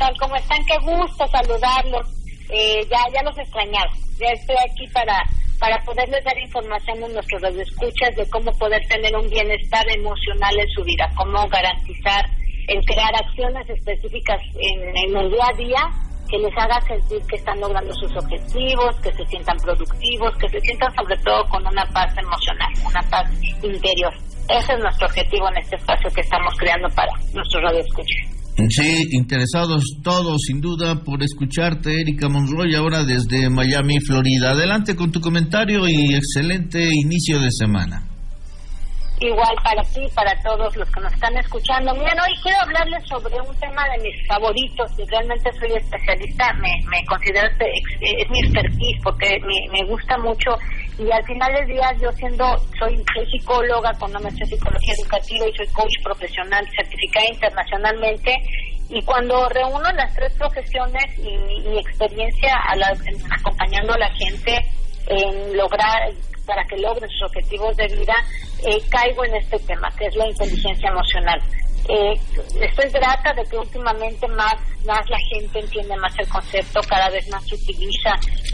tal? ¿Cómo están? Qué gusto saludarlos. Ya los extrañaba. Ya estoy aquí para poderles dar información a nuestros radioescuchas de cómo poder tener un bienestar emocional en su vida, cómo garantizar el crear acciones específicas en el día a día que les haga sentir que están logrando sus objetivos, que se sientan productivos, que se sientan sobre todo con una paz emocional, una paz interior. Ese es nuestro objetivo en este espacio que estamos creando para nuestros radioescuchas. Sí, interesados todos, sin duda, por escucharte, Erika Monroy, ahora desde Miami, Florida. Adelante con tu comentario y excelente inicio de semana. Igual para ti, para todos los que nos están escuchando. Miren, hoy quiero hablarles sobre un tema de mis favoritos y realmente soy especialista, me considero, es mi expertise porque me gusta mucho y al final del día yo soy psicóloga con una maestría en psicología educativa y soy coach profesional certificada internacionalmente y cuando reúno las tres profesiones y mi experiencia acompañando a la gente en lograr para que logren sus objetivos de vida, caigo en este tema, que es la inteligencia emocional. Estoy grata de que últimamente más la gente entiende más el concepto, cada vez más se utiliza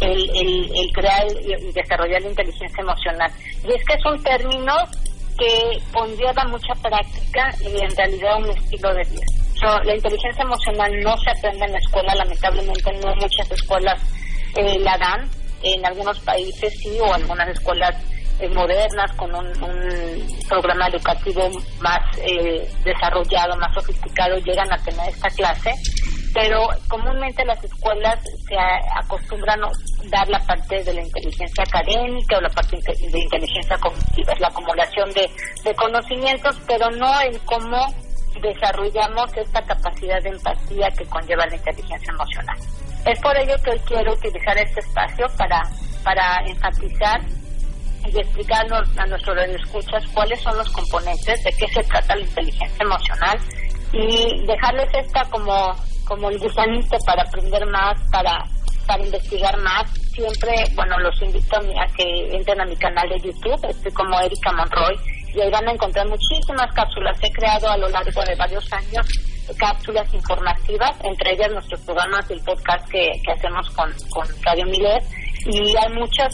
el crear y desarrollar la inteligencia emocional. Y es que es un término que conlleva mucha práctica y en realidad un estilo de vida. La inteligencia emocional no se aprende en la escuela, lamentablemente no muchas escuelas la dan. En algunos países sí, o algunas escuelas modernas con un programa educativo más desarrollado, más sofisticado, llegan a tener esta clase, pero comúnmente las escuelas se acostumbran a dar la parte de la inteligencia académica o la parte de inteligencia cognitiva, es la acumulación de conocimientos, pero no en cómo desarrollamos esta capacidad de empatía que conlleva la inteligencia emocional. Es por ello que hoy quiero utilizar este espacio para enfatizar y explicarnos a nuestros radioescuchas cuáles son los componentes, de qué se trata la inteligencia emocional y dejarles esta como el gusanito para aprender más, para investigar más. Siempre, los invito a que entren a mi canal de YouTube, estoy como Erika Monroy, y ahí van a encontrar muchísimas cápsulas. He creado a lo largo de varios años cápsulas informativas, entre ellas nuestros programas del podcast que hacemos con Radio Milet, y hay muchas,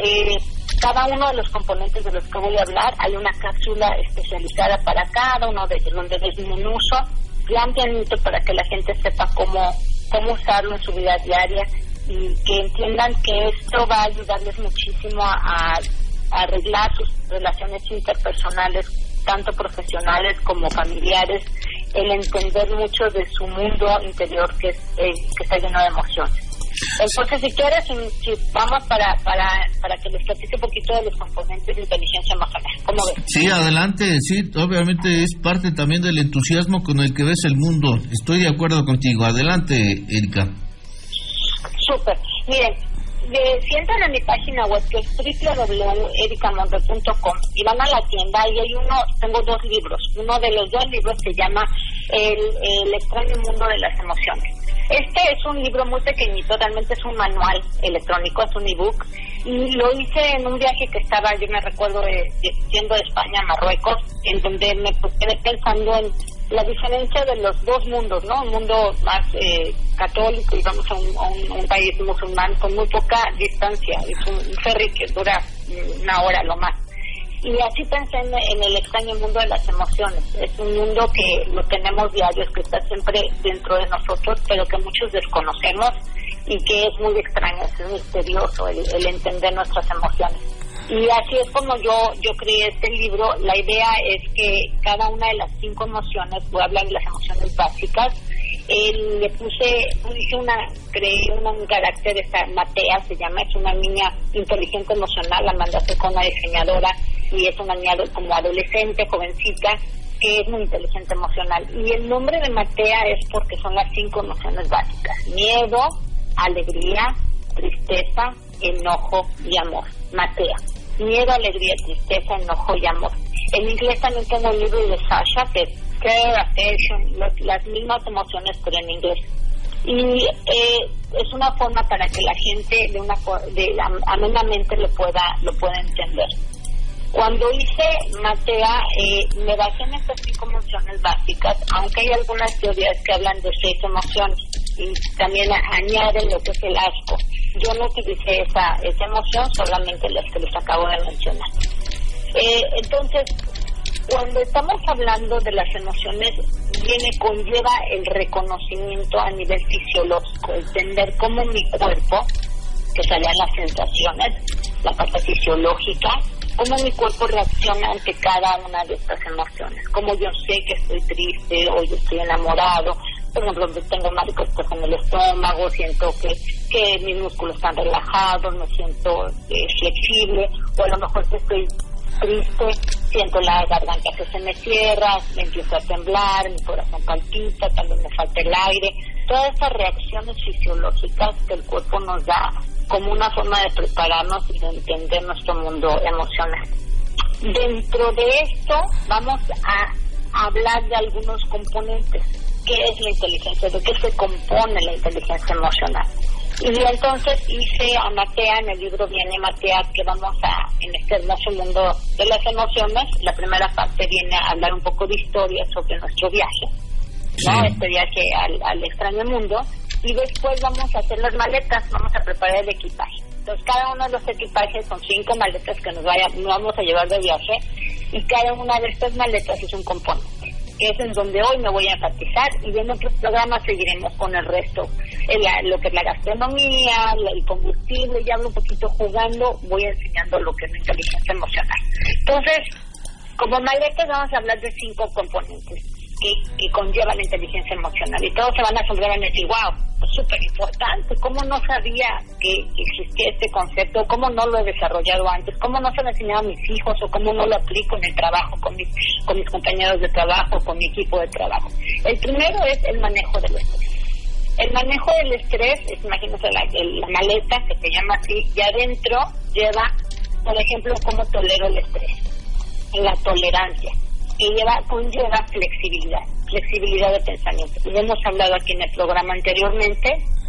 cada uno de los componentes de los que voy a hablar, hay una cápsula especializada para cada uno de ellos, donde desmenuzo bien pianito para que la gente sepa cómo usarlo en su vida diaria y que entiendan que esto va a ayudarles muchísimo a arreglar sus relaciones interpersonales, tanto profesionales como familiares, el entender mucho de su mundo interior que está lleno de emociones. Entonces, si quieres, si vamos para que les platique un poquito de los componentes de inteligencia emocional. ¿Cómo ves? Sí, adelante. Sí, obviamente es parte también del entusiasmo con el que ves el mundo. Estoy de acuerdo contigo. Adelante, Erika. Súper. Miren, si entran a mi página web, que es www.ericamonroy.com, y van a la tienda, y tengo dos libros. Uno de los dos libros se llama El extraño mundo de las emociones. Este es un libro muy pequeñito, realmente es un manual electrónico, es un ebook, y lo hice en un viaje que yo me recuerdo yendo de España a Marruecos, en donde me quedé pensando en la diferencia de los dos mundos, ¿no? Un mundo más católico y vamos a un país musulmán con muy poca distancia, es un ferry que dura una hora lo más. Y así pensé en el extraño mundo de las emociones. Es un mundo que lo tenemos diario, que está siempre dentro de nosotros, pero que muchos desconocemos y que es muy extraño, es misterioso el entender nuestras emociones. Y así es como yo creé este libro. La idea es que cada una de las 5 emociones, voy a hablar de las emociones básicas, creé un carácter, esta Matea se llama, es una niña inteligente emocional, la mandé a hacer con una diseñadora y es una niña como adolescente, jovencita, que es muy inteligente emocional. Y el nombre de Matea es porque son las 5 emociones básicas: miedo, alegría, tristeza, enojo y amor. Matea: miedo, alegría, tristeza, enojo y amor. En inglés también tengo un libro de Sasha, que es Care, Affection, las mismas emociones, pero en inglés. Y es una forma para que la gente amenamente lo pueda entender. Cuando hice Matea, me basé en estas 5 emociones básicas, aunque hay algunas teorías que hablan de 6 emociones. y también añaden lo que es el asco. Yo no utilicé esa emoción, solamente las que les acabo de mencionar. Entonces, cuando estamos hablando de las emociones, conlleva el reconocimiento a nivel fisiológico, entender cómo mi cuerpo, que salían las sensaciones, la parte fisiológica, cómo mi cuerpo reacciona ante cada una de estas emociones, cómo yo sé que estoy triste o yo estoy enamorado. Por ejemplo, tengo mariposas en el estómago, siento que mis músculos están relajados, me siento flexible, o a lo mejor que estoy triste, siento la garganta que se me cierra, me empiezo a temblar, mi corazón palpita, también me falta el aire. Todas estas reacciones fisiológicas que el cuerpo nos da como una forma de prepararnos y de entender nuestro mundo emocional. Dentro de esto vamos a hablar de algunos componentes. ¿Qué es la inteligencia? ¿De qué se compone la inteligencia emocional? Y entonces hice a Matea, en el libro viene Matea, que vamos en este hermoso mundo de las emociones. La primera parte viene a hablar un poco de historia sobre nuestro viaje, ¿no? Sí. Este viaje al extraño mundo. Y después vamos a hacer las maletas, vamos a preparar el equipaje. Entonces, cada uno de los equipajes son 5 maletas que nos vamos a llevar de viaje, y cada una de estas maletas es un componente, que es en donde hoy me voy a enfatizar, y en otros programas seguiremos con el resto, lo que es la gastronomía, el combustible, ya hablo un poquito jugando, voy enseñando lo que es la inteligencia emocional. Entonces, como maletas vamos a hablar de 5 componentes que conlleva la inteligencia emocional, y todos se van a asombrar y decir, wow, súper importante, ¿cómo no sabía que existía este concepto? ¿Cómo no lo he desarrollado antes? ¿Cómo no se lo he enseñado a mis hijos? ¿O cómo no lo aplico en el trabajo con mis compañeros de trabajo, con mi equipo de trabajo? El primero es el manejo del estrés. El manejo del estrés, imagínense la maleta, que se llama así, y adentro lleva, por ejemplo, cómo tolero el estrés, la tolerancia, y conlleva flexibilidad de pensamiento. Y hemos hablado aquí en el programa anteriormente,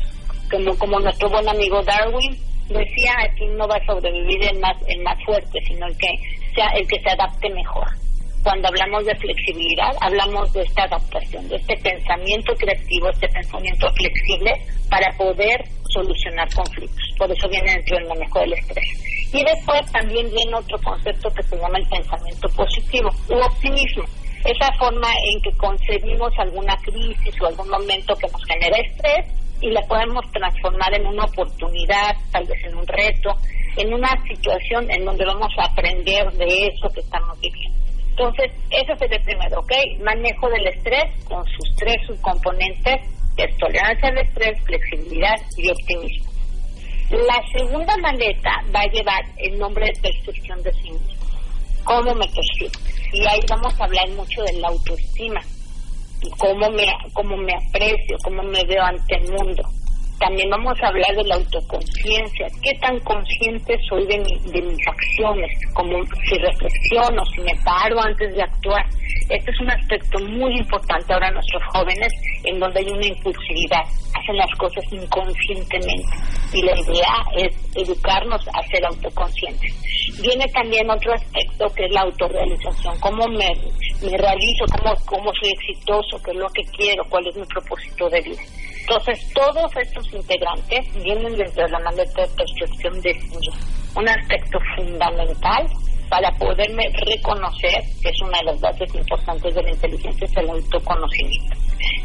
como nuestro buen amigo Darwin decía, aquí no va a sobrevivir el más fuerte, sino el que se adapte mejor. Cuando hablamos de flexibilidad, hablamos de esta adaptación, de este pensamiento creativo, este pensamiento flexible para poder solucionar conflictos. Por eso viene dentro del manejo del estrés. Y después también viene otro concepto que se llama el pensamiento positivo u optimismo. Esa forma en que concebimos alguna crisis o algún momento que nos genera estrés y la podemos transformar en una oportunidad, tal vez en un reto, en una situación en donde vamos a aprender de eso que estamos viviendo. Entonces, eso sería el primero, ¿ok? Manejo del estrés con sus 3 subcomponentes, que es tolerancia al estrés, flexibilidad y optimismo. La segunda maleta va a llevar el nombre de percepción de sí mismo. ¿Cómo me percibo? Y ahí vamos a hablar mucho de la autoestima, y cómo me aprecio, cómo me veo ante el mundo. También vamos a hablar de la autoconciencia, qué tan consciente soy de mis acciones, como si reflexiono, si me paro antes de actuar. Este es un aspecto muy importante ahora en nuestros jóvenes, en donde hay una impulsividad, hacen las cosas inconscientemente, y la idea es educarnos a ser autoconscientes. Viene también otro aspecto que es la autorrealización, cómo me realizo, cómo soy exitoso, qué es lo que quiero, cuál es mi propósito de vida. Entonces, todos estos integrantes vienen dentro de la maleta de percepción de sí mismo, un aspecto fundamental para poderme reconocer, que es una de las bases importantes de la inteligencia, es el autoconocimiento.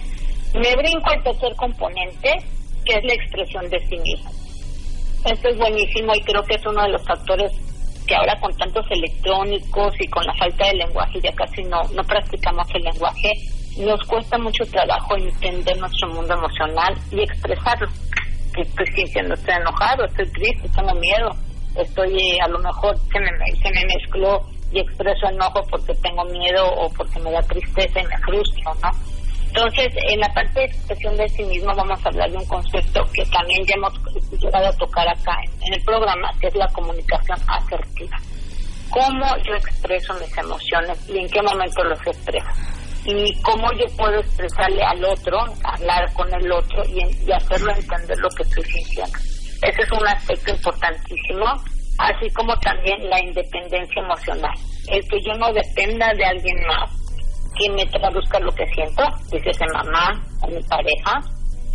Me brinco al tercer componente, que es la expresión de sí mismo. Esto es buenísimo y creo que es uno de los factores que ahora con tantos electrónicos y con la falta de lenguaje, ya casi no practicamos el lenguaje, nos cuesta mucho trabajo entender nuestro mundo emocional y expresarlo. Estoy sintiendo, estoy enojado, estoy triste, tengo miedo, a lo mejor se me mezcló y expreso enojo porque tengo miedo o porque me da tristeza y me frustro, ¿no? Entonces, en la parte de expresión de sí mismo vamos a hablar de un concepto que también ya hemos llegado a tocar acá en el programa, que es la comunicación asertiva. Cómo yo expreso mis emociones y en qué momento los expreso. Y cómo yo puedo expresarle al otro, hablar con el otro y hacerlo entender lo que estoy sintiendo. Ese es un aspecto importantísimo, así como también la independencia emocional. El que yo no dependa de alguien más que me traduzca lo que siento, dice mamá o mi pareja,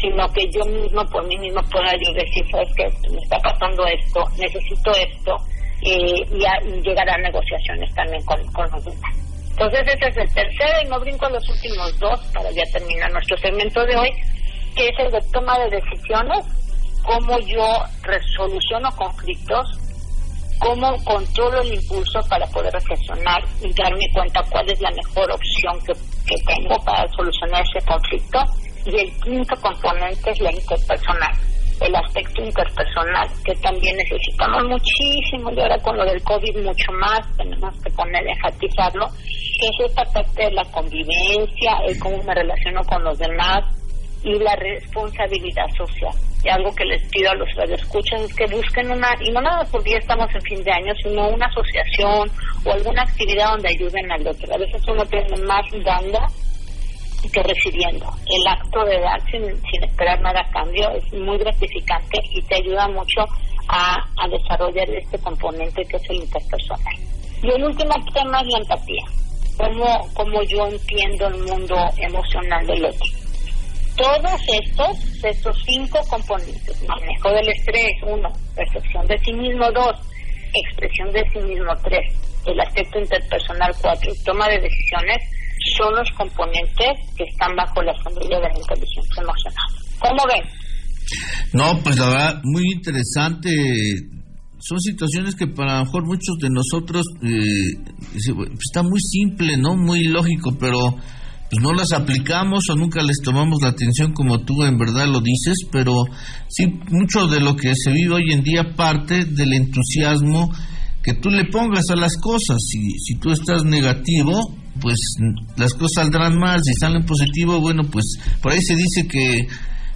sino que yo mismo por mí mismo pueda yo decir, sabes que me está pasando esto, necesito esto, y llegar a negociaciones también con los demás. Entonces ese es el tercero, y no brinco a los últimos dos para ya terminar nuestro segmento de hoy, que es el de toma de decisiones, cómo yo resoluciono conflictos, cómo controlo el impulso para poder reflexionar y darme cuenta cuál es la mejor opción que tengo para solucionar ese conflicto. Y el quinto componente es la interpersonal, el aspecto interpersonal, que también necesitamos muchísimo, y ahora con lo del COVID mucho más, tenemos que enfatizarlo, que es esta parte de la convivencia, el cómo me relaciono con los demás y la responsabilidad social. Y algo que les pido a los radioescuchas es que busquen y no nada porque ya estamos en fin de año, sino una asociación o alguna actividad donde ayuden al otro. A veces uno tiene más dando que recibiendo. El acto de dar sin esperar nada a cambio es muy gratificante y te ayuda mucho a desarrollar este componente que es el interpersonal. Y el último tema es la empatía. Cómo yo entiendo el mundo emocional del otro. Todos estos 5 componentes: manejo del estrés, 1, percepción de sí mismo, 2, expresión de sí mismo, 3, el aspecto interpersonal, 4, y toma de decisiones, son los componentes que están bajo la sombrilla de la inteligencia emocional. ¿Cómo ven? No, pues la verdad, muy interesante. Son situaciones que para a lo mejor muchos de nosotros está muy simple, ¿no? Muy lógico, pero pues no las aplicamos o nunca les tomamos la atención como tú en verdad lo dices, pero sí, mucho de lo que se vive hoy en día parte del entusiasmo que tú le pongas a las cosas. Si tú estás negativo, pues las cosas saldrán mal. Si salen positivo, bueno, pues por ahí se dice que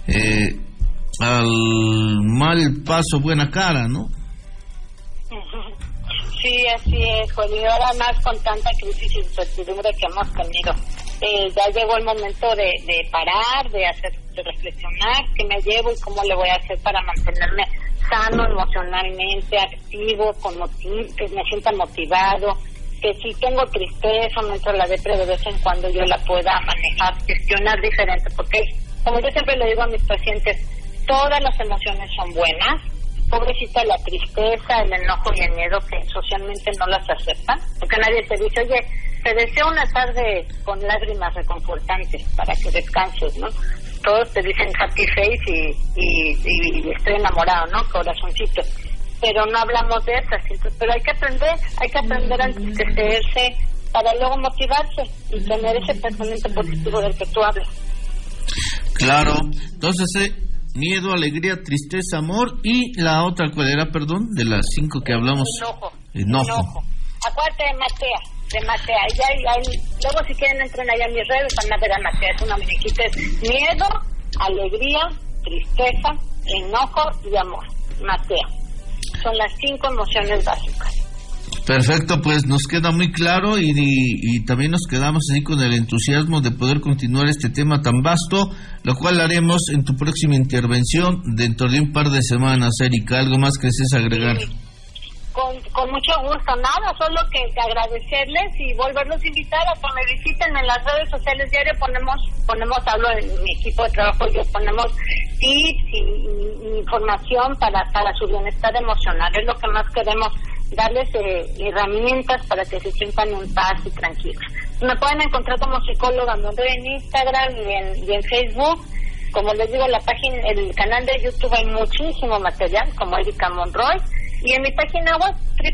al mal paso buena cara, ¿no? Sí, así es, Juan, y ahora más con tanta crisis y incertidumbre que hemos tenido. Ya llegó el momento de parar, de reflexionar qué me llevo y cómo le voy a hacer para mantenerme sano emocionalmente, activo, que me sienta motivado, que si tengo tristeza, me entra la depresión, de vez en cuando yo la pueda manejar, gestionar diferente, porque como yo siempre le digo a mis pacientes, todas las emociones son buenas. Pobrecita la tristeza, el enojo y el miedo, que socialmente no las aceptan, porque nadie te dice, oye, te deseo una tarde con lágrimas reconfortantes para que descanses, ¿no? Todos te dicen happy face y estoy enamorado, ¿no? Corazoncito. Pero no hablamos de esas, pero hay que aprender a entristecerse para luego motivarse y tener ese pensamiento positivo del que tú hablas. Claro, entonces miedo, alegría, tristeza, amor, y la otra, ¿cuál era, perdón? De las 5 que hablamos. Enojo. Acuérdate de Matea. Luego si quieren entren allá a mis redes, van a ver a Matea. Es una muñequita, es miedo, alegría, tristeza, enojo y amor. Matea. Son las 5 emociones básicas. Perfecto, pues nos queda muy claro y también nos quedamos así con el entusiasmo de poder continuar este tema tan vasto, lo cual haremos en tu próxima intervención dentro de un par de semanas. Erika, ¿algo más que desees agregar? Sí. Con mucho gusto, nada, solo que agradecerles y volverlos a invitar a que me visiten en las redes sociales diario. Hablo de mi equipo de trabajo, ponemos tips y información para su bienestar emocional. Es lo que más queremos, darles herramientas para que se sientan en paz y tranquilos. Me pueden encontrar como psicóloga Monroy en Instagram y en Facebook. Como les digo, el canal de YouTube hay muchísimo material como Erika Monroy, y en mi página web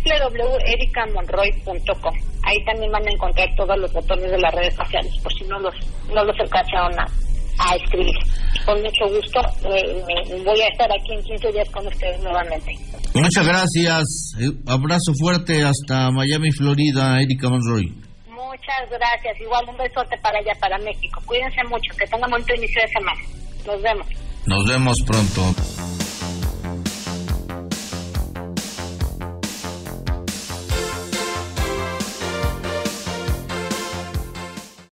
www.ericamonroy.com. Ahí también van a encontrar todos los botones de las redes sociales, por si no los alcanzaron a escribir. Con mucho gusto voy a estar aquí en 15 días con ustedes nuevamente. Muchas gracias. Abrazo fuerte hasta Miami, Florida, Erika Monroy. Muchas gracias. Igual un besote para allá, para México. Cuídense mucho. Que tengan un buen inicio de semana. Nos vemos. Nos vemos pronto.